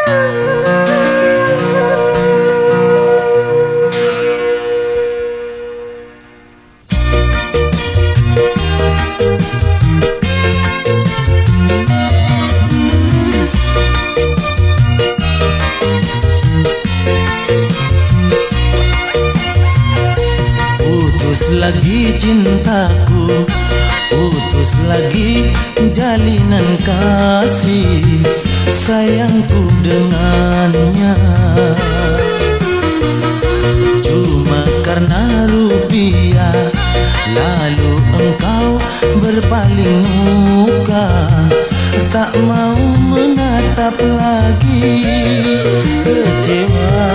Lagi cintaku, putus lagi jalinan kasih sayangku dengannya. Cuma karena rupiah, lalu engkau berpaling muka, tak mau menatap lagi. Kecewa,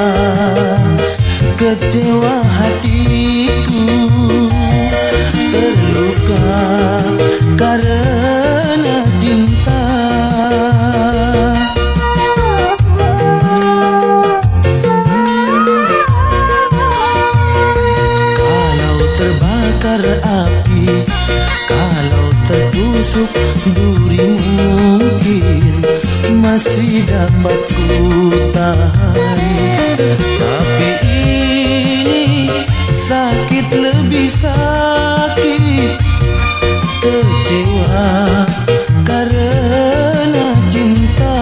kecewa hatiku, terluka karena cinta. Kalau terbakar api, kalau tertusuk duri, mungkin masih dapat ku tahan. Tapi ini sakit, lebih sakit. Kecewa karena cinta.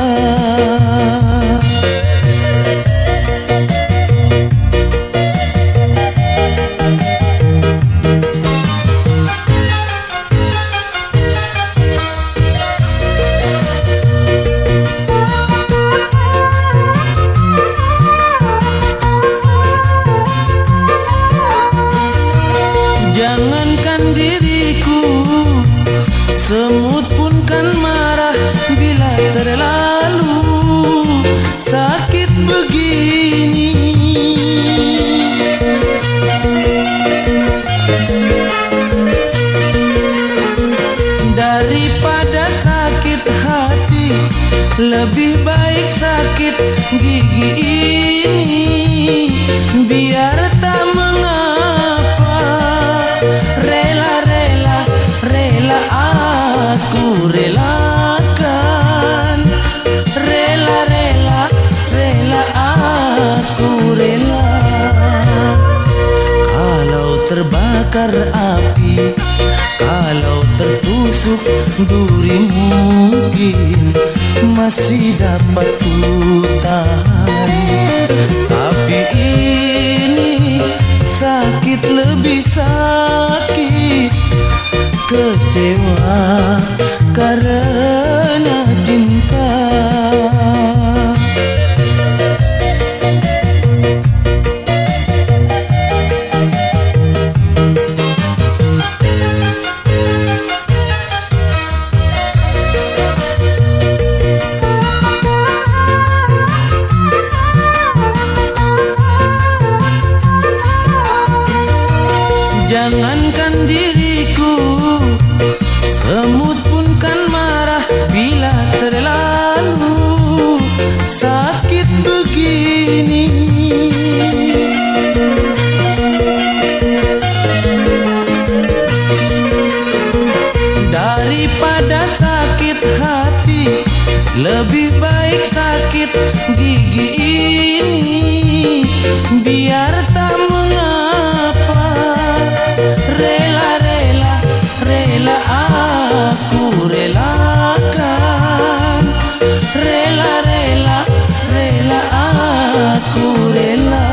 Jangankan diriku, semut pun kan marah bila terlalu sakit begini. Daripada sakit hati, lebih baik sakit gigi ini. Biar tak mengapa, rela-rela, rela aku relakan. Rela-rela, rela aku rela. Kalau terbakar api, kalau tertusuk duri, mungkin masih dapat ku tahan. Tapi ini sakit, lebih sakit. Kecewa karena cinta. Jangankan diriku, semut pun kan marah bila terlalu sakit begini. Daripada sakit hati, lebih baik sakit gigi ini. Biar tak mengapa, rela-rela, rela aku relakan. Rela-rela, rela aku rela.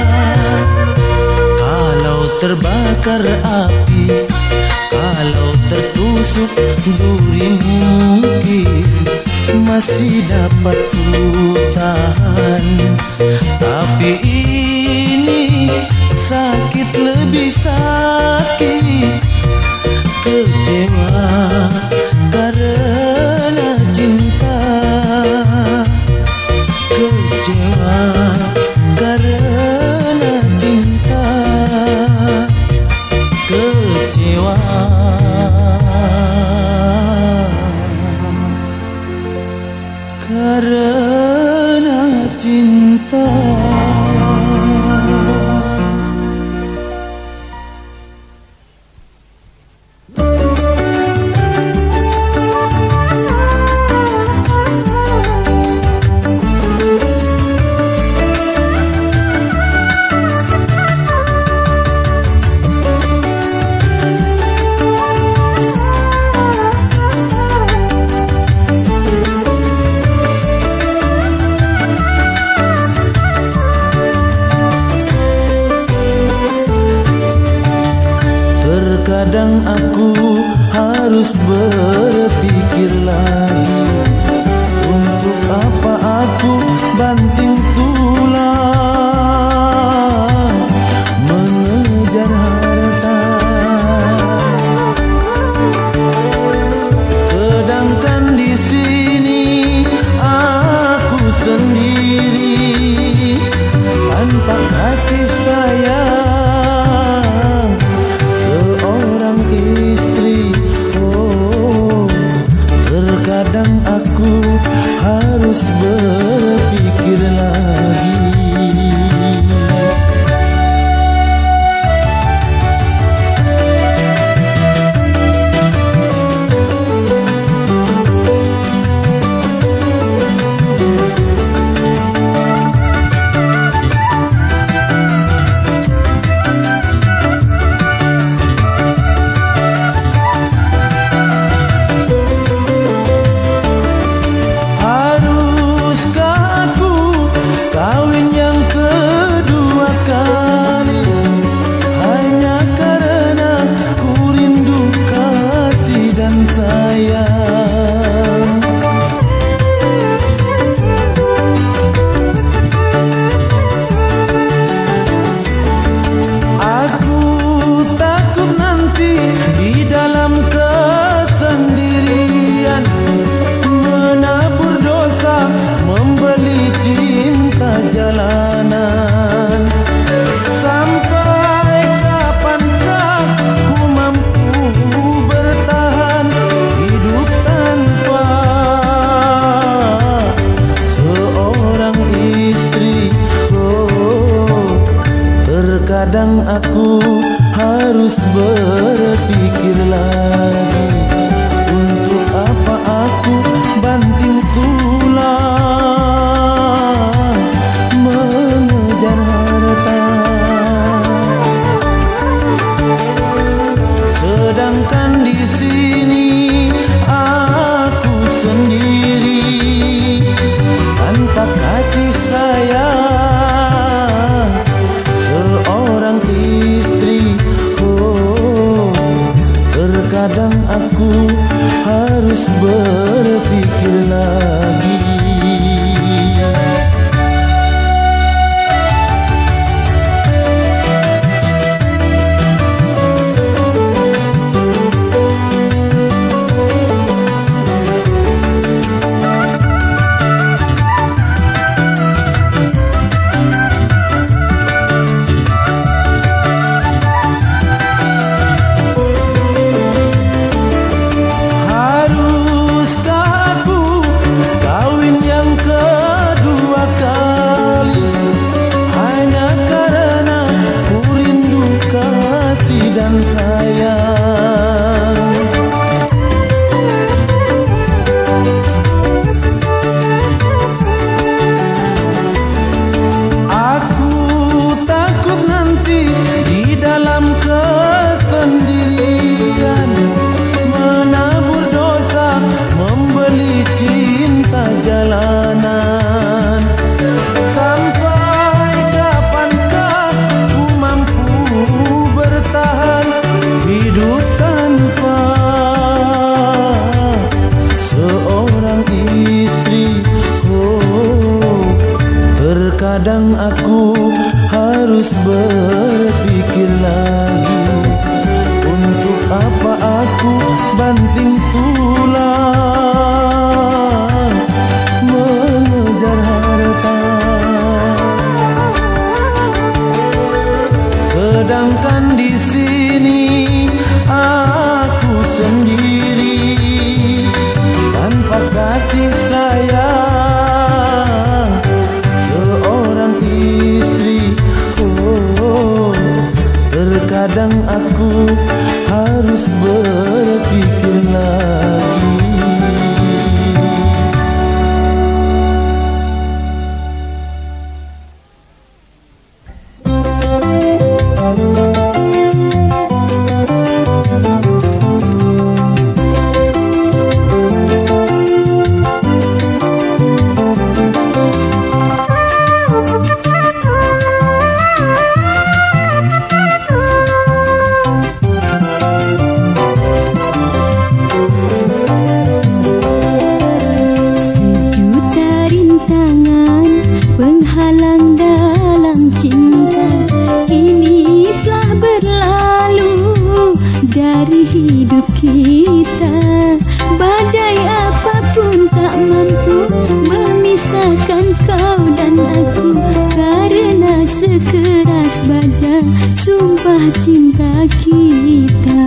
Kalau terbakar api, kalau tertusuk duri, mungkin masih dapat ku tahan. Tapi ini sakit, lebih sakit. Kecewa karena cinta. Kecewa karena cinta. Kecewa karena cinta. harus berpikir lagi. Untuk apa aku banting tulang mengejar harta, sedangkan di sini aku sendiri tanpa kasih sayang seorang istri. Oh, terkadang aku harus berpikir lagi. Kadang aku harus berpikir lagi. Untuk apa aku banting tulang mengejar harta, sedangkan di sini aku sendiri tanpa kasih sayang seorang istri. Oh, terkadang aku harus berpikir lagi. Dan sayang, aku takut nanti di dalam kesendirian menabur dosa, membeli cinta jalanan. Sampai kapankah ku mampu bertahan hidup tanpa seorang istri? Oh, terkadang aku harus berpikir lagi. Untuk apa aku banting tulang mengejar harta, sedangkan di sini aku sendiri tanpa kasih sayang seorang istri. Oh, terkadang aku harus berpikir lagi. cinta kita.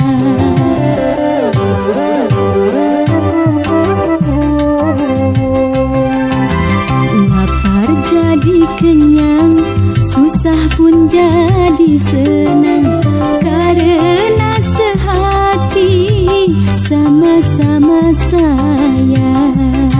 Lapar jadi kenyang, susah pun jadi senang, karena sehati sama-sama sayang.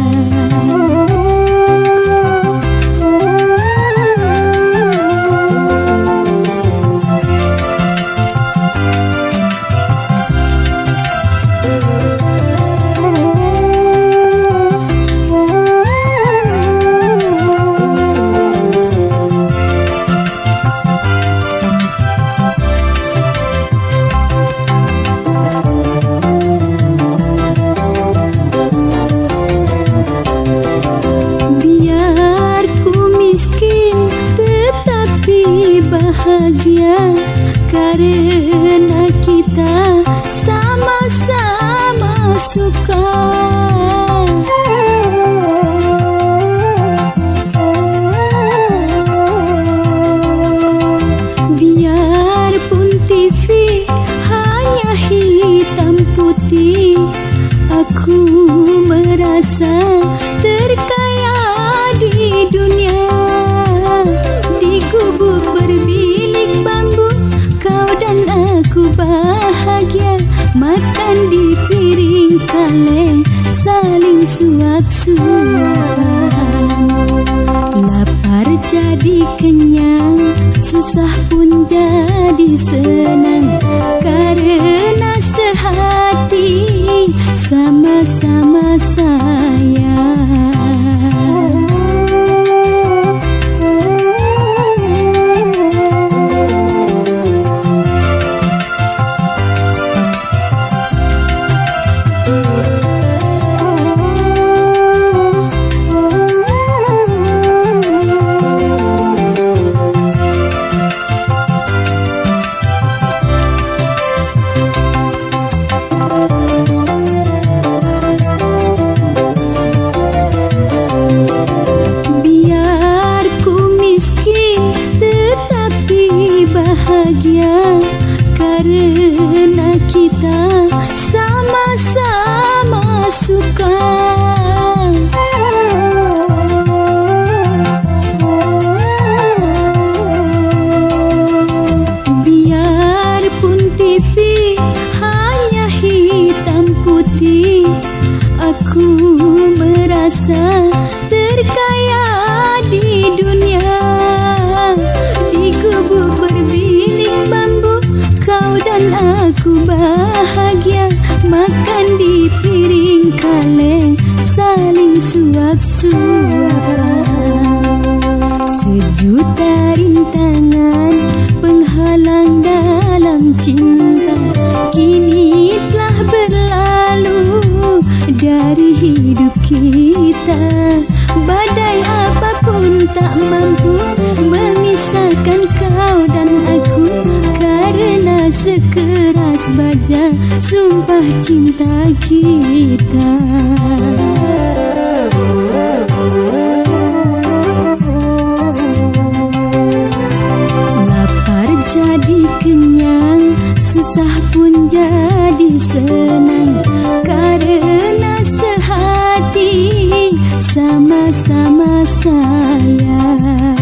Bahagia karena kita sama-sama suka. Biarpun TV hanya hitam putih, aku merasa terkaya di dunia. Di gubuk berbilik bambu, kau dan aku bahagia, makan di piring kaleng, saling suap-suapan. Lapar jadi kenyang, susah pun jadi senang, karena sehati sama-sama sayang. Karena kita sama-sama suka. Biarpun TV hanya hitam putih, aku merasa terkaya di dunia. Di gubuk berbilik bambu, kau dan aku bahagia, makan di piring kaleng, saling suap-suapan. Sejuta rintangan penghalang dalam cinta, kini telah berlalu dari hidup kita. Badai apapun tak mampu memisahkan kau dan aku, karena sekeras baja sumpah cinta kita. Lapar jadi kenyang, susah pun jadi senang, karena sehati sama-sama sayang.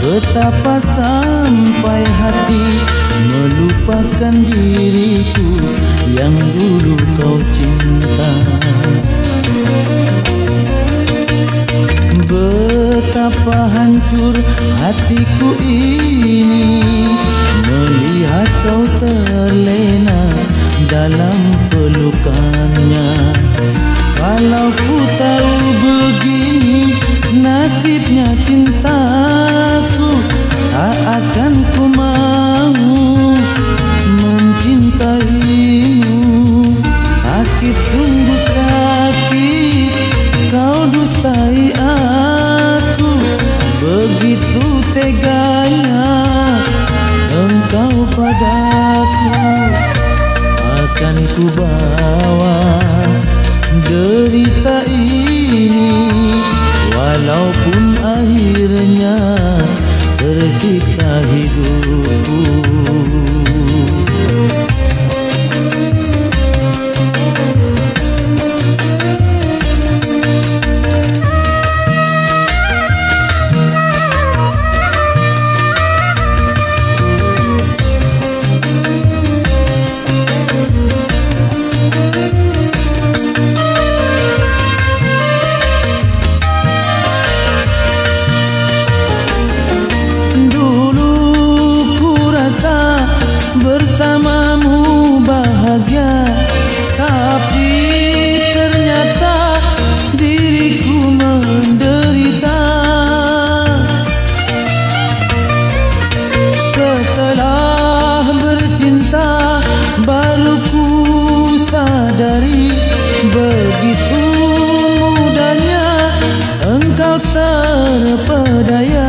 betapa sampai hati melupakan diriku yang dulu kau cinta. Betapa hancur hatiku ini melihat kau terlena dalam pelukannya. Kalau ku tahu begini nasibnya cintaku, tak akan ku mau mencintaimu. Sakit sungguh sakit kau dustai aku, begitu teganya engkau padaku. Akan ku bawa derita ini walaupun akhirnya tersiksa hidupku. Bersamamu bahagia, tapi ternyata diriku menderita. Setelah bercinta baru ku sadari begitu mudahnya engkau terpedaya.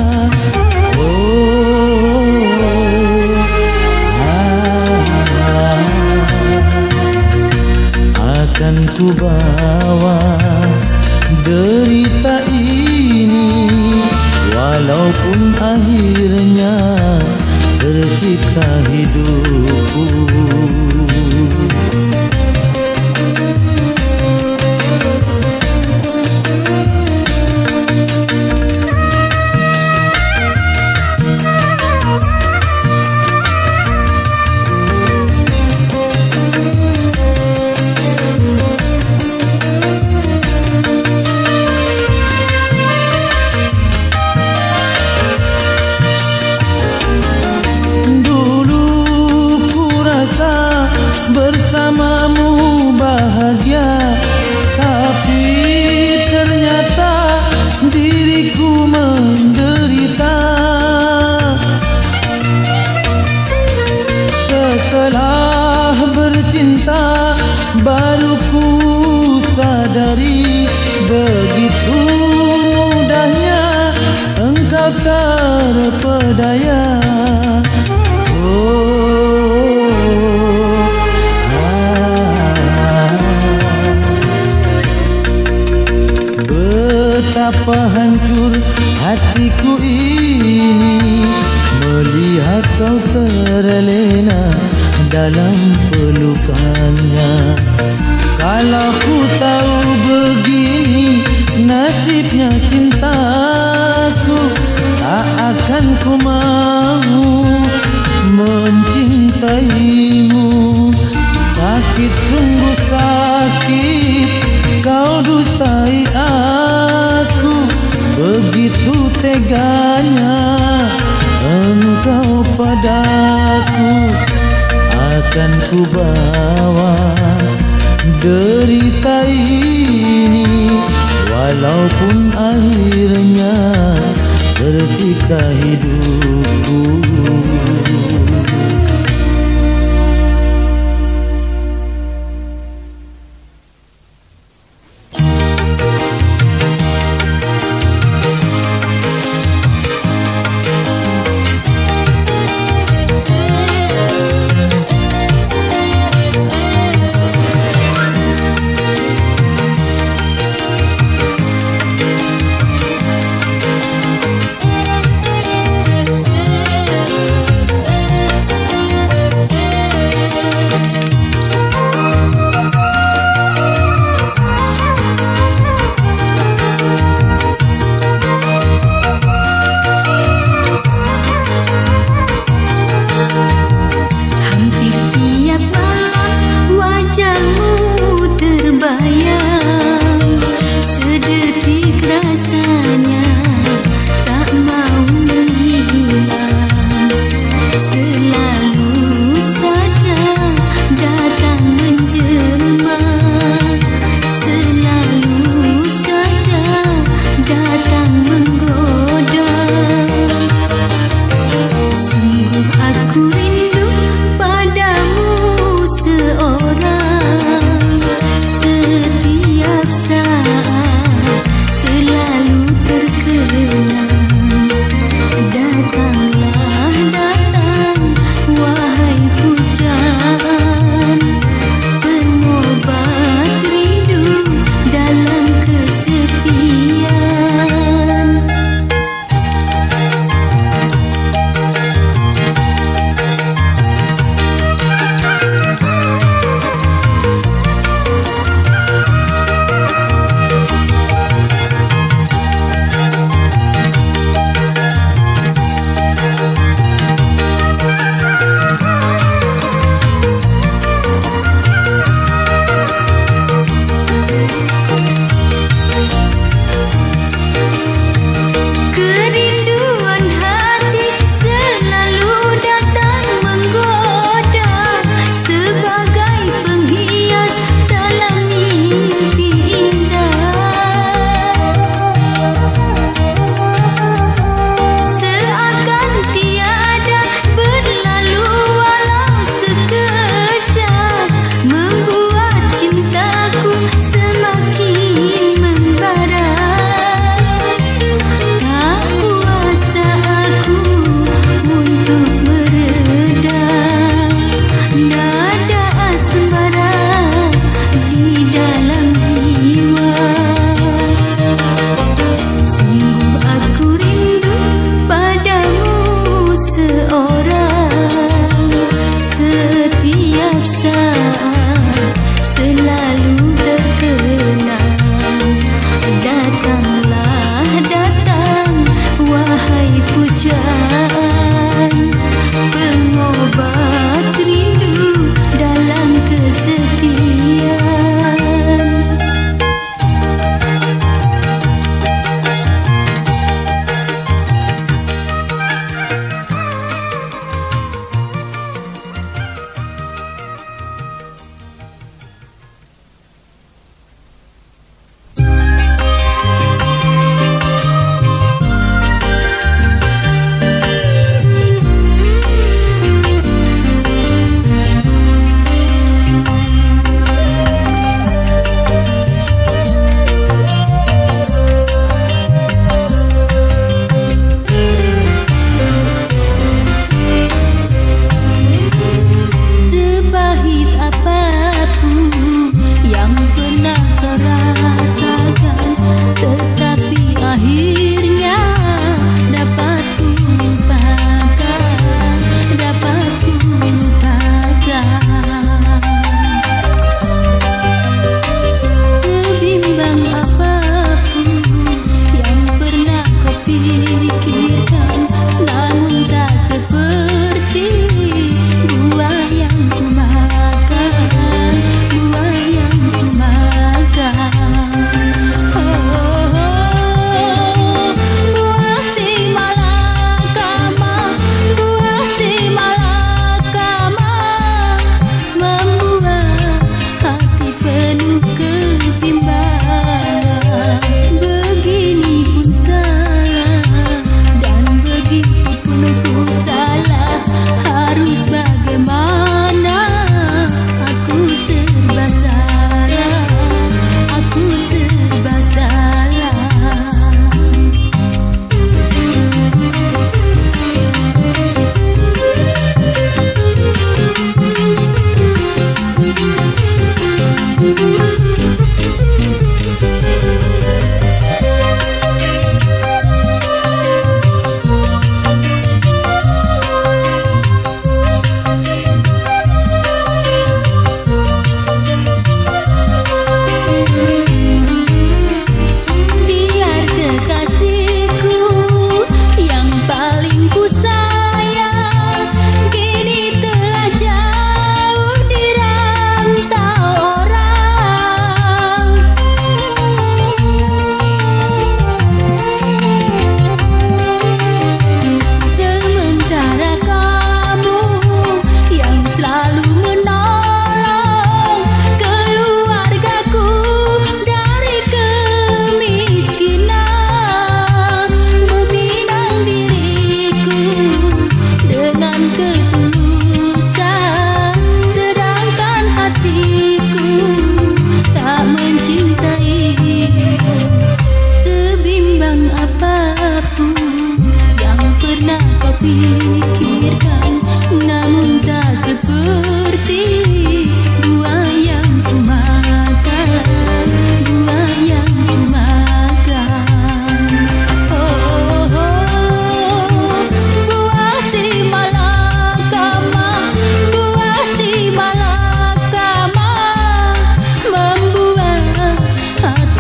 Akan ku bawa derita ini walaupun akhirnya tersiksa hidupku. Bersamamu bahagia, tapi ternyata diriku menderita. Setelah bercinta baru ku sadari begitu mudahnya engkau terpedaya. Betapa hancur hatiku ini melihat kau terlena dalam pelukannya. Kalau ku tahu begini nasibnya cintaku, tak akan ku mau mencintaimu. Sakit sungguh sakit kau dustai aku, begitu teganya engkau padaku. Akan ku bawa derita ini walaupun akhirnya tersiksa hidupku.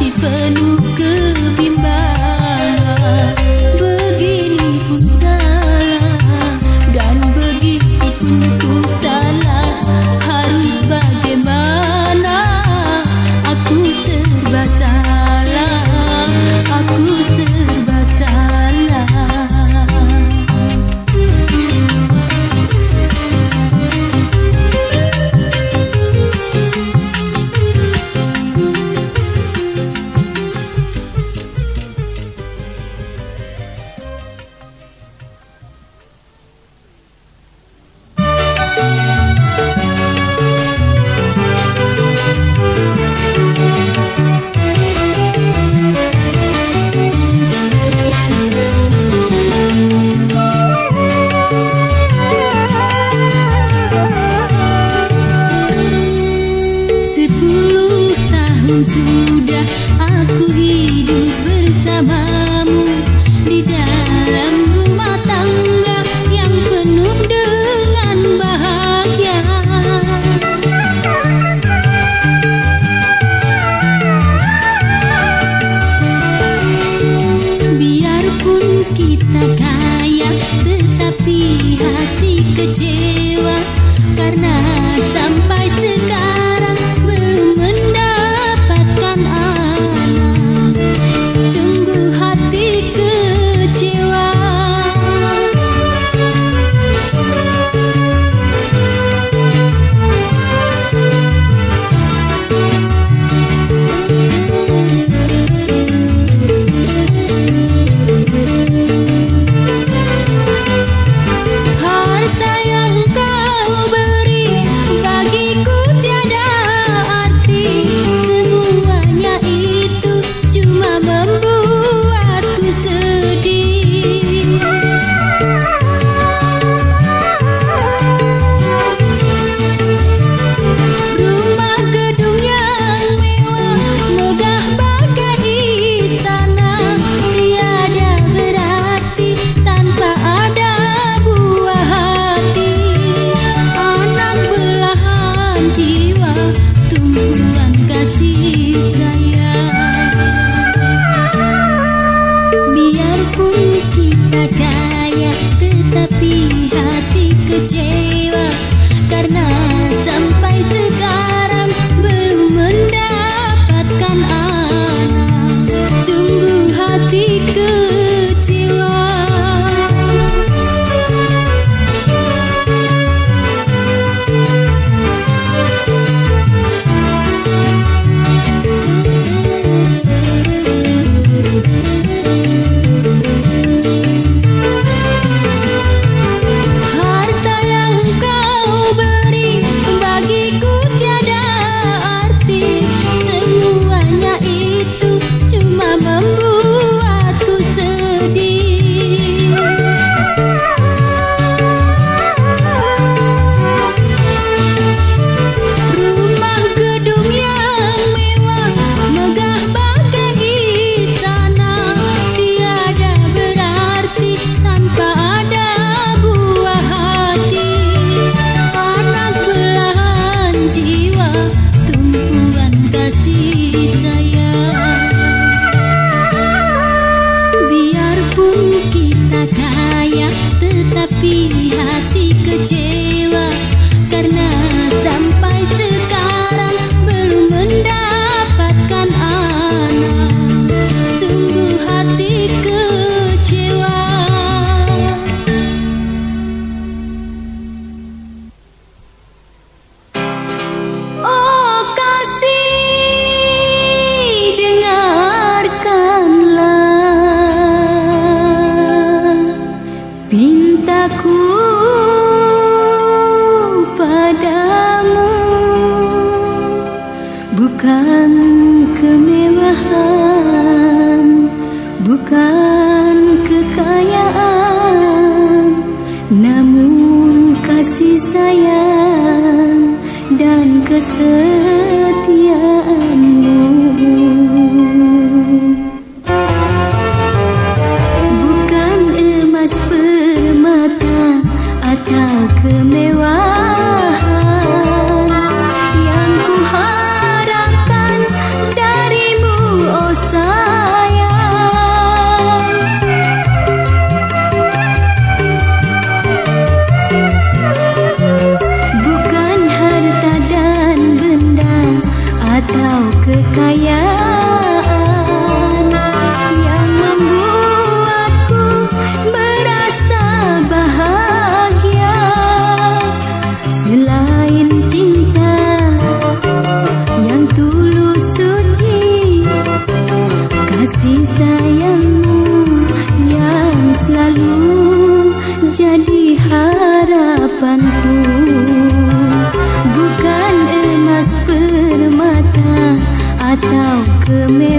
penuh kebimbangan. Begini pun salah dan begitu pun ku salah. Harus bagaimana? Aku serba salah, aku serba salah.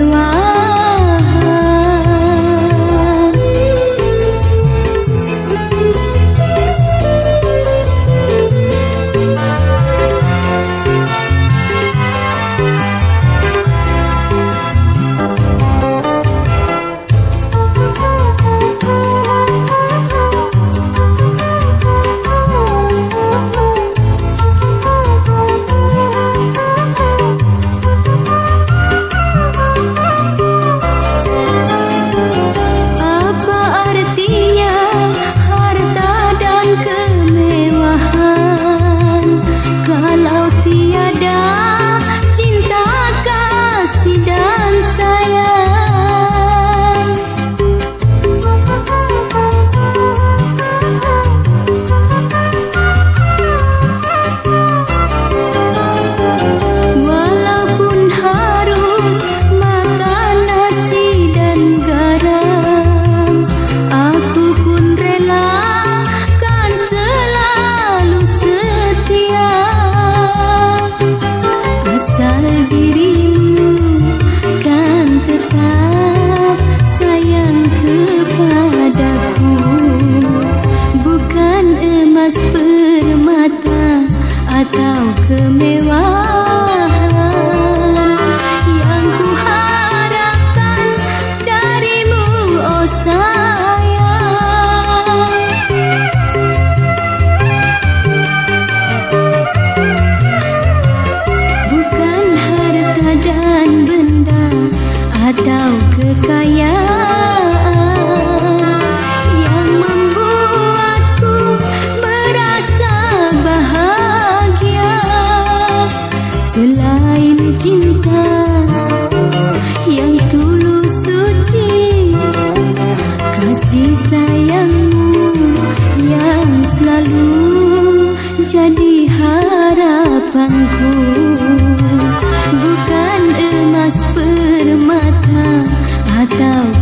atau kemewahan yang ku harapkan darimu, oh sayang. Bukan harta dan benda atau kekayaan yang membuatku merasa bahagia, selain cinta yang tulus suci, kasih sayangmu yang selalu jadi harapanku. Bukan emas permata atau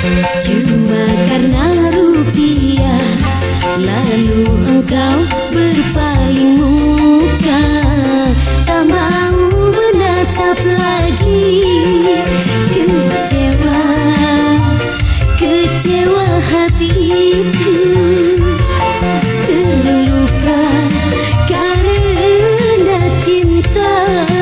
Cuma karena rupiah lalu engkau berpaling muka, tak mau menatap lagi. Kecewa, kecewa hatiku, terluka karena cinta.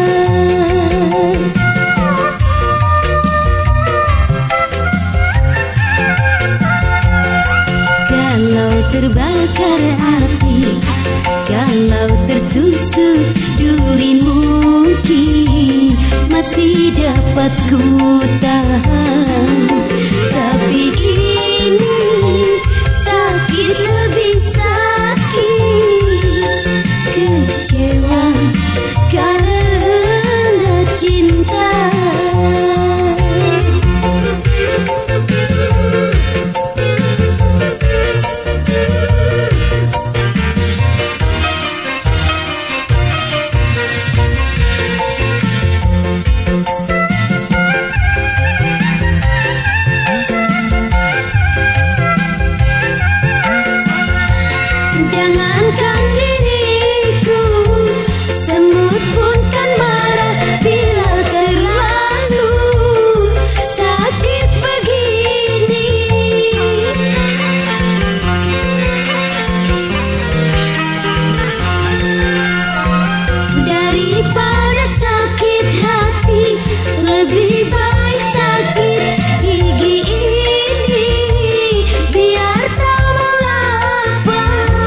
Kalau terbakar api, kalau tertusuk duri, mungkin masih dapat ku tahan. Tapi ini sakit, lebih sakit. Kecewa karena cinta. Jangankan diriku, semut pun kan marah bila terlalu sakit begini. Daripada sakit hati, lebih baik sakit gigi ini. Biar tak mengapa,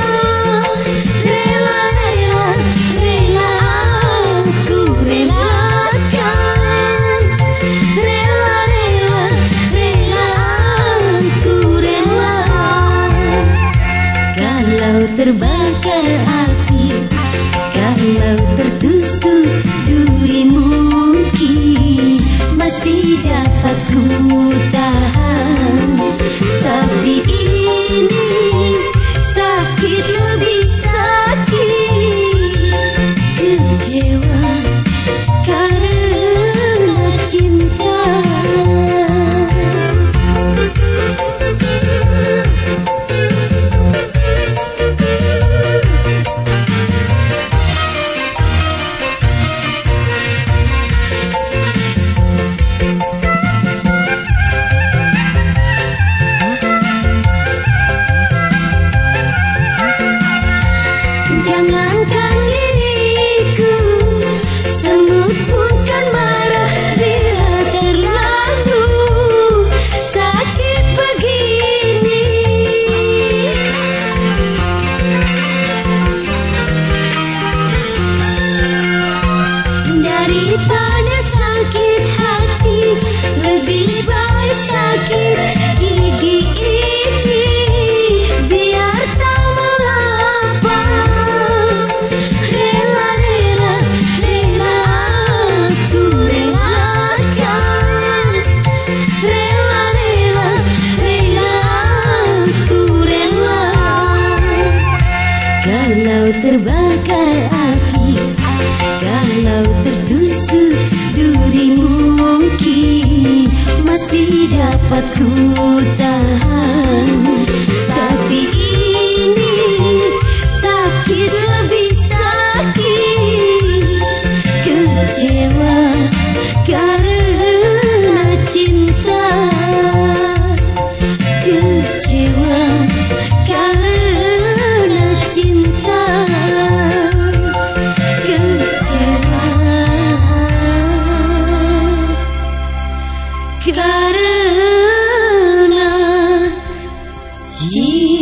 terbakar api, kalau tertusuk duri, mungkin masih dapat ku tahan. Tapi ini sakit, lebih sakit. Kecewa karena cinta. Jangankan diriku, semut pun kan marah bila terlalu sakit begini. Daripada sakit hati, lebih baik sakit gigi ini. Biar tak mengapa, kalau terbakar api, kalau tertusuk duri, mungkin masih dapat ku tahan. Tapi ini sakit, lebih sakit. Kecewa karena cinta. Kecewa karena cinta. Kecewa karena cinta.